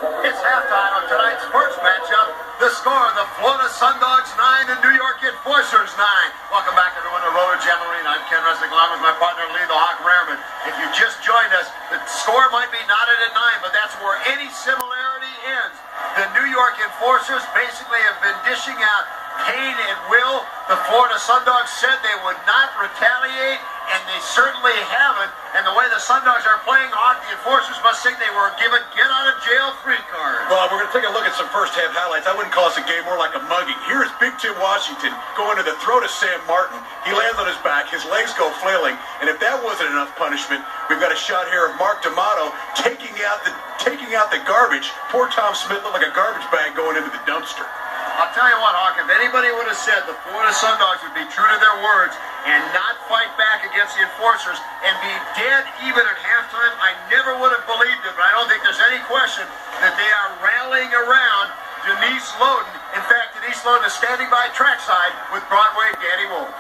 It's halftime of tonight's first matchup. The score, the Florida Sundogs 9 and New York Enforcers 9. Welcome back everyone to Roller Jamboree. I'm Ken Resnick along with my partner Lee the Hawk Rehrman. If you just joined us, the score might be knotted at 9, but that's where any similarity ends. The New York Enforcers basically have been dishing out pain at will. The Florida Sundogs said they would not retaliate, and they certainly haven't. And the way the Sundogs are playing hard, the Enforcers must think they were given get-out-of-jail-free cards. Well, we're going to take a look at some first-half highlights. I wouldn't call this a game, more like a mugging. Here's Big Tim Washington going to the throat of Sam Martin. He lands on his back. His legs go flailing. And if that wasn't enough punishment, we've got a shot here of Mark D'Amato taking out the garbage. Poor Tom Smith looked like a garbage bag going into the dumpster. I'll tell you what, Hawk, if anybody would have said the Florida Sundogs would be true to their words and not fight back against the Enforcers and be dead even at halftime, I never would have believed it. But I don't think there's any question that they are rallying around Denise Lowden. In fact, Denise Lowden is standing by trackside with Broadway Danny Wolf.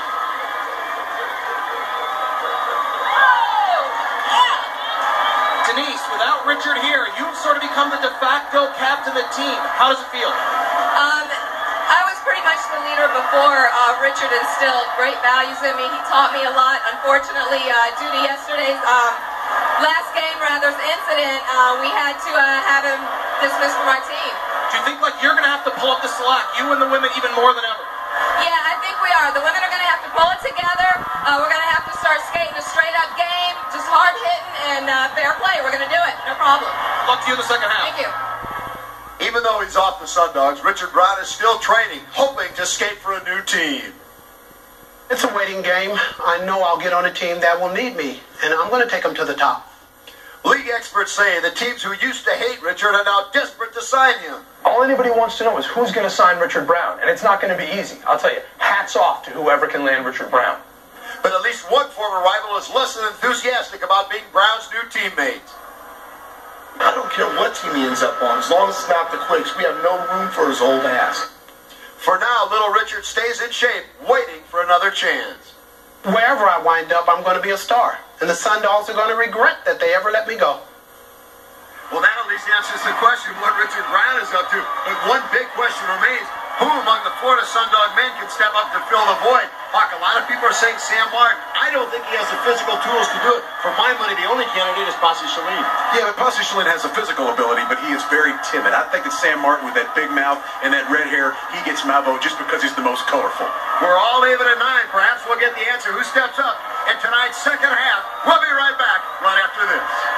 Denise, without Richard here, you've sort of become the de facto captain of the team. How does it feel? I was pretty much the leader before Richard instilled great values in me. He taught me a lot. Unfortunately, due to yesterday's incident, we had to have him dismissed from our team. Do you think like you're going to have to pull up the slack, you and the women, even more than ever? Yeah, I think we are. The women are going to have to pull it together. We're going to have to start skating a straight-up game, just hard-hitting and fair play. We're going to do it. No problem. Luck to you in the second half. Thank you. Even though he's off the Sundogs, Richard Brown is still training, hoping to skate for a new team. It's a waiting game. I know I'll get on a team that will need me, and I'm going to take them to the top. League experts say the teams who used to hate Richard are now desperate to sign him. All anybody wants to know is who's going to sign Richard Brown, and it's not going to be easy. I'll tell you, hats off to whoever can land Richard Brown. But at least one former rival is less than enthusiastic about being Brown's new teammate. I don't care what team he ends up on, as long as it's not the Quakes. We have no room for his old ass. For now, little Richard stays in shape, waiting for another chance. Wherever I wind up, I'm going to be a star, and the Sundogs are going to regret that they ever let me go. Well, that at least answers the question what Richard Brown is up to. But one big question remains. Who among the Florida Sundog men can step up to fill the void? Hawk, a lot of people are saying Sam Martin. I don't think he has the physical tools to do it. For my money, the only candidate is Posse Chalene. Yeah, but Posse Chalene has the physical ability, but he is very timid. I think that Sam Martin, with that big mouth and that red hair, he gets my vote just because he's the most colorful. We're all even at 9. Perhaps we'll get the answer who steps up in tonight's second half. We'll be right back right after this.